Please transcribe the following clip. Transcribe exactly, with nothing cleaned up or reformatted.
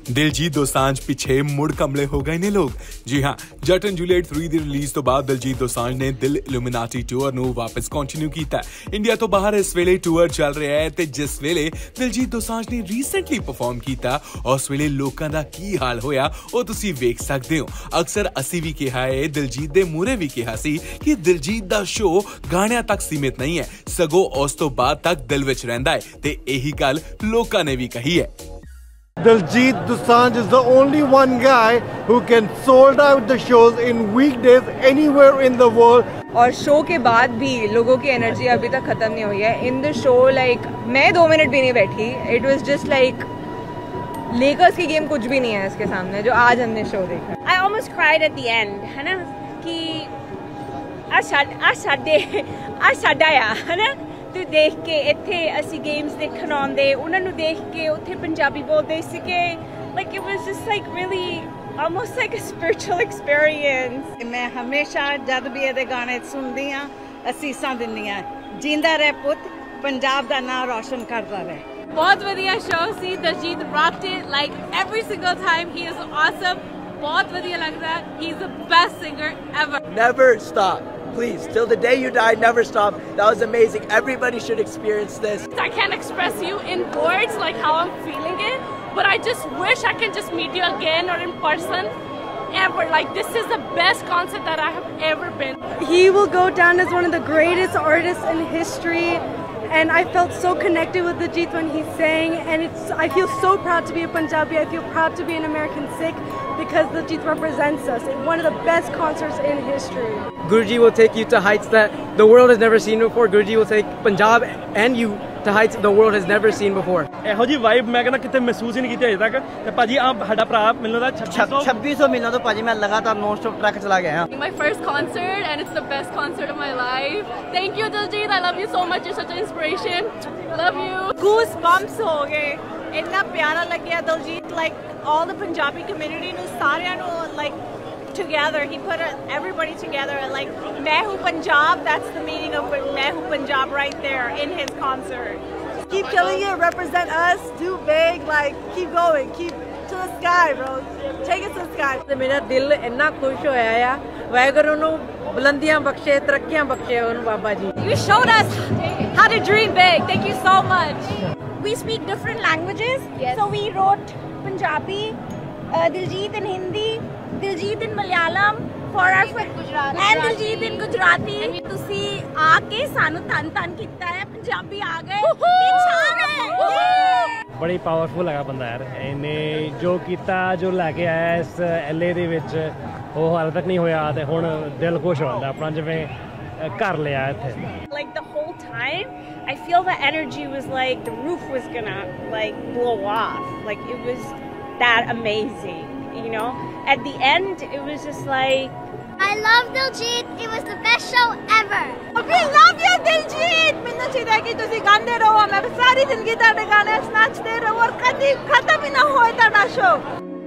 ਦਿਲਜੀਤ ਦੋਸਾਂਝ ਪਿੱਛੇ ਮੁੜ ਕਮਲੇ ਹੋ ਗਏ ਨੇ ਲੋਕ। ਜੀ ਹਾਂ, ਜੱਟ ਐਂਡ ਜੂਲੀਅਟ ਥ੍ਰੀ ਦੀ ਰਿਲੀਜ਼ ਤੋਂ ਬਾਅਦ ਦਿਲਜੀਤ ਦੋਸਾਂਝ ਨੇ ਦਿਲ ਇਲੂਮੀਨਾਟੀ ਟੂਰ ਨੂੰ ਵਾਪਸ ਕੰਟੀਨਿਊ ਕੀਤਾ। ਇੰਡੀਆ ਤੋਂ ਬਾਹਰ ਇਸ ਵੇਲੇ ਟੂਰ ਚੱਲ ਰਿਹਾ ਹੈ ਤੇ ਜਿਸ ਵੇਲੇ ਦਿਲਜੀਤ ਦੋਸਾਂਝ ਨੇ ਰੀਸੈਂਟਲੀ ਪਰਫਾਰਮ ਕੀਤਾ ਉਸ ਵੇਲੇ ਲੋਕਾਂ ਦਾ ਕੀ ਹਾਲ ਹੋਇਆ ਉਹ ਤੁਸੀਂ ਵੇਖ ਸਕਦੇ ਹੋ। ਅਕਸਰ ਅਸੀਂ ਵੀ ਕਿਹਾ ਹੈ, ਦਿਲਜੀਤ ਦੇ ਮੂਹਰੇ ਵੀ ਕਿਹਾ ਸੀ ਕਿ ਦਿਲਜੀਤ ਦਾ ਸ਼ੋਅ ਗਾਣਿਆਂ ਤੱਕ ਸੀਮਿਤ ਨਹੀਂ ਹੈ, ਸਗੋਂ ਉਸ ਤੋਂ ਬਾਅਦ ਤੱਕ ਦਿਲ ਵਿੱਚ ਰਹਿੰਦਾ ਹੈ ਤੇ ਇਹੀ ਗੱਲ ਲੋਕਾਂ ਨੇ ਵੀ ਕਹੀ ਹੈ। Diljit Dosanjh is the only one guy who can sold out the shows in weekdays anywhere in the world. और शो के बाद भी लोगों की एनर्जी अभी तक खत्म नहीं हुई है। इन द शो लाइक मैं दो मिनट भी नहीं बैठी। It was just like Lakers की गेम कुछ भी नहीं है इसके सामने जो आज हमने शो देखा। I almost cried at the end, है ना, कि आ साड आ साडे आ साडा आ, है ना, तू देख के इत्थे असी गेम्स देखण आउंदे, उन्हां नूं देख के उत्थे पंजाबी बोलदे सीगे, like it was just like really almost like a spiritual experience। मैं हमेशा जद भी इहदे गाने सुनदी हां असीसां दिंदी हां, जिंदा रह पुत, पंजाब दा नाम रोशन करदा रहे। बहुत वधिया शो सी, Diljit rocked it like every single time। He is awesome, बहुत वधिया लगदा है। He is the best singer ever। Never stop, please, till the day you die, never stop। That was amazing, everybody should experience this। I can't express you in words like how I'm feeling it, but I just wish I can just meet you again or in person ever। Like this is the best concert that I have ever been। He will go down as one of the greatest artists in history, and I felt so connected with Diljit when he sang, and it's I feel so proud to be a Punjabi। I feel proud to be an American Sikh because Diljit represents us in one of the best concerts in history। Guruji will take you to heights that the world has never seen before। Guruji will take Punjab and you to heights the world has never seen before। ਇਹੋ ਜੀ vibe ਮੈਂ ਕਹਿੰਦਾ ਕਿਤੇ ਮਹਿਸੂਸ ਹੀ ਨਹੀਂ ਕੀਤੀ ਅਜੇ ਤੱਕ। ਤੇ ਭਾਜੀ ਆ ਸਾਡਾ ਭਰਾ ਮੈਨੂੰ ਦਾ ਛੱਬੀ ਸੌ ਮਹੀਨਾ ਤੋਂ ਭਾਜੀ ਮੈਂ ਲਗਾਤਾਰ ਨੌਨ ਸਟਾਪ ਟਰੈਕ ਚਲਾ ਗਿਆ ਹਾਂ। My first concert and it's the best concert of my life। Thank you Diljit, I love you so much, you're such an inspiration। Love you। Goosebumps ਹੋ ਗਏ, ਇੰਨਾ ਪਿਆਰਾ ਲੱਗਿਆ Diljit. like all the Punjabi community ਨੂੰ ਸਾਰਿਆਂ ਨੂੰ like together, he put everybody together, and like Main Hu Punjab, that's the meaning of Main Hu Punjab right there in his concert। Keep killing it, represent us, do big, like keep going, keep to the sky bro, take it to the sky। ਤੇ ਮੇਰਾ ਦਿਲ ਇੰਨਾ ਖੁਸ਼ ਹੋਇਆ ਆ, ਵਾਹਿਗੁਰੂ ਨੂੰ ਬੁਲੰਦੀਆਂ ਬਖਸ਼ੇ, ਤਰੱਕੀਆਂ ਬਖਸ਼ੇ ਉਹਨੂੰ Baba ji. You showed us how to dream big, thank you so much। We speak different languages, yes। So we wrote Punjabi, uh, Diljit in Hindi, Diljit in Malayalam for our Gujarati, and Diljit in Gujarati। ਤੁਸੀਂ ਆ ਕੇ ਸਾਨੂੰ ਧੰਨ ਧੰਨ ਕੀਤਾ ਹੈ, ਪੰਜਾਬੀ ਆ ਗਏ, ਛਾਣ ਹੈ। ਬੜੀ ਪਾਵਰਫੁਲ ਹੈਗਾ ਬੰਦਾ ਯਾਰ। ਇਹਨੇ ਜੋ ਕੀਤਾ, ਜੋ ਲੈ ਕੇ ਆਇਆ ਇਸ ਐਲਏ ਦੇ ਵਿੱਚ, ਉਹ ਹਾਲੇ ਤੱਕ ਨਹੀਂ ਹੋਇਆ ਤੇ ਹੁਣ ਦਿਲ ਖੁਸ਼ ਹੋ ਜਾਂਦਾ ਆਪਣਾ ਜਿਵੇਂ ਘਰ ਲਿਆ ਇੱਥੇ। Like the whole time I feel the energy was like the roof was gonna like blow off, like it was that amazing, you know। At the end it was just like I love Diljit, it was the best show ever। We love you Diljit। ਮੈਨੂੰ ਚਾਹੀਦਾ ਕਿ ਤੁਸੀਂ ਗਾਉਂਦੇ ਰਹੋ, ਮੈਂ ਸਾਰੀ ਜ਼ਿੰਦਗੀ ਤੁਹਾਡੇ ਗਾਣੇ ਨੱਚਦੇ ਰਹੋ ਔਰ ਕਦੀ ਖਤਮ ਹੀ ਨਾ ਹੋਏ ਤੁਹਾਡਾ ਸ਼ੋ।